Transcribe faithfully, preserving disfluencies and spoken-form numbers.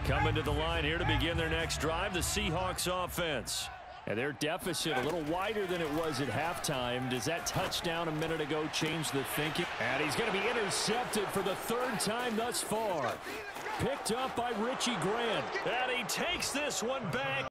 Coming to the line here to begin their next drive, the Seahawks offense. And their deficit a little wider than it was at halftime. Does that touchdown a minute ago change the thinking? And he's going to be intercepted for the third time thus far. Picked up by Richie Grant. And he takes this one back.